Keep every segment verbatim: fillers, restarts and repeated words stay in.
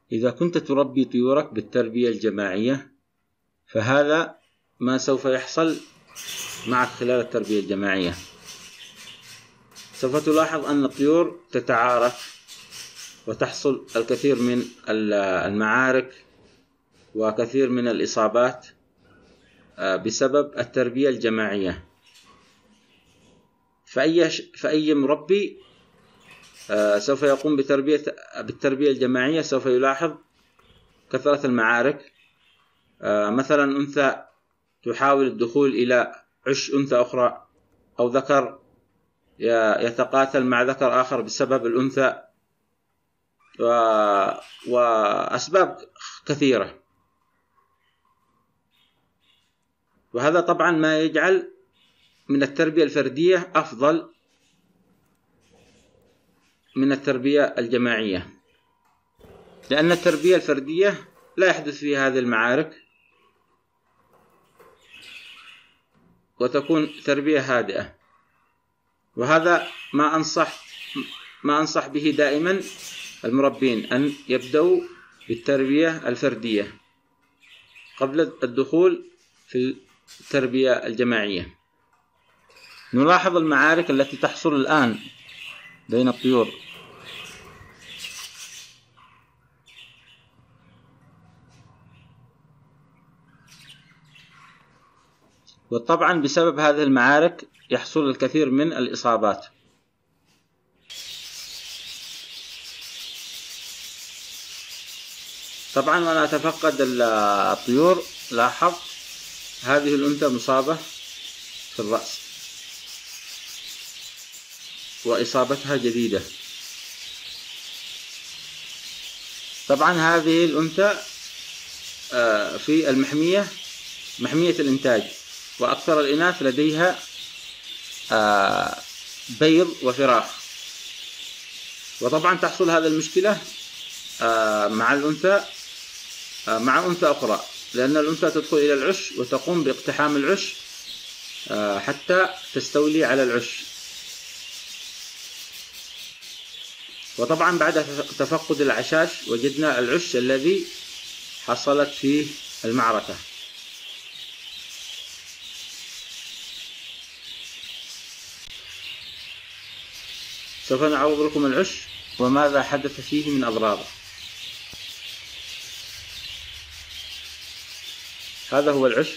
إذا كنت تربي طيورك بالتربية الجماعية فهذا ما سوف يحصل معك خلال التربية الجماعية. سوف تلاحظ أن الطيور تتعارك وتحصل الكثير من المعارك وكثير من الإصابات بسبب التربية الجماعية. فأي فأي مربي سوف يقوم بتربية بالتربية الجماعية سوف يلاحظ كثرة المعارك. مثلا أنثى تحاول الدخول إلى عش أنثى أخرى، أو ذكر يتقاتل مع ذكر آخر بسبب الأنثى، وأسباب كثيرة. وهذا طبعا ما يجعل من التربية الفردية أفضل من التربية الجماعية، لأن التربية الفردية لا يحدث فيها هذه المعارك وتكون تربية هادئة. وهذا ما أنصح ما أنصح به دائما المربين، أن يبدأوا بالتربية الفردية قبل الدخول في التربية الجماعية. نلاحظ المعارك التي تحصل الآن بين الطيور. وطبعا بسبب هذه المعارك يحصل الكثير من الإصابات. طبعا وأنا أتفقد الطيور لاحظت هذه الأنثى مصابة في الرأس وإصابتها جديدة. طبعا هذه الأنثى في المحمية محمية الإنتاج، وأكثر الإناث لديها بيض وفراخ. وطبعا تحصل هذه المشكلة مع الأنثى مع أنثى أخرى، لأن الأنثى تدخل إلى العش وتقوم باقتحام العش حتى تستولي على العش. وطبعا بعد تفقد العشاش وجدنا العش الذي حصلت فيه المعركة. سوف نعرض لكم العش وماذا حدث فيه من أضرار. هذا هو العش.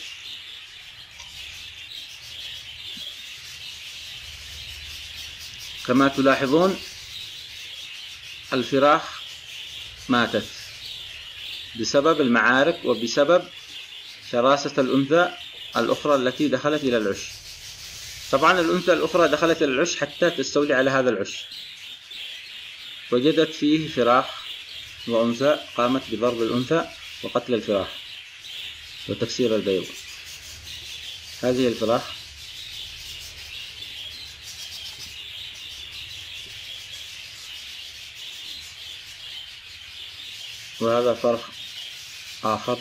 كما تلاحظون الفراخ ماتت بسبب المعارك وبسبب شراسة الأنثى الأخرى التي دخلت إلى العش. طبعا الأنثى الأخرى دخلت إلى العش حتى تستولي على هذا العش، وجدت فيه فراخ وأنثى، قامت بضرب الأنثى وقتل الفراخ وتكسير البيض. هذه الفراخ. وهذا فرخ آخر.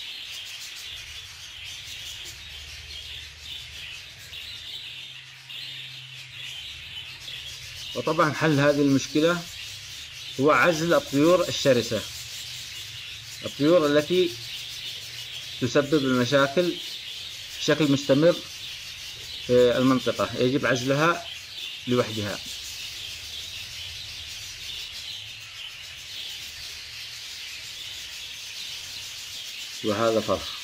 وطبعا حل هذه المشكلة هو عزل الطيور الشرسة، الطيور التي تسبب المشاكل بشكل مستمر في المنطقة، يجب عزلها لوحدها. وهذا فرخ.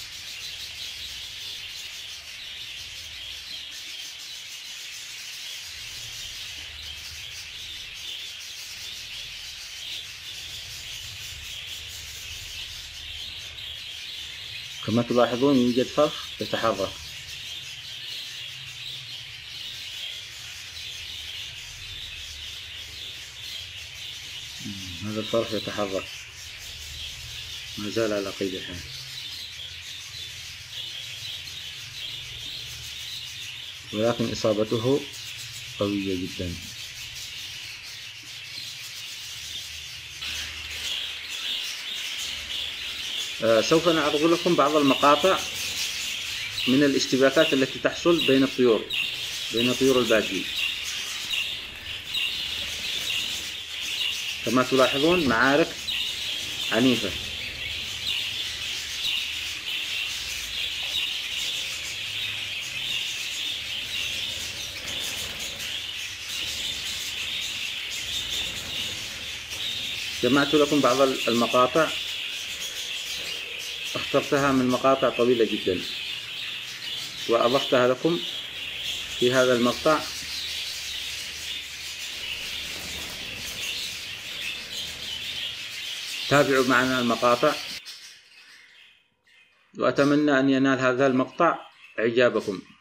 كما تلاحظون يوجد فرخ يتحرك. هذا الفرخ يتحرك ما زال على قيد الحياة. ولكن إصابته قوية جدا. آه سوف نعرض لكم بعض المقاطع من الاشتباكات التي تحصل بين الطيور بين طيور البادية. كما تلاحظون معارك عنيفة. جمعت لكم بعض المقاطع، اخترتها من مقاطع طويلة جدا وأضفتها لكم في هذا المقطع. تابعوا معنا المقاطع، وأتمنى أن ينال هذا المقطع إعجابكم.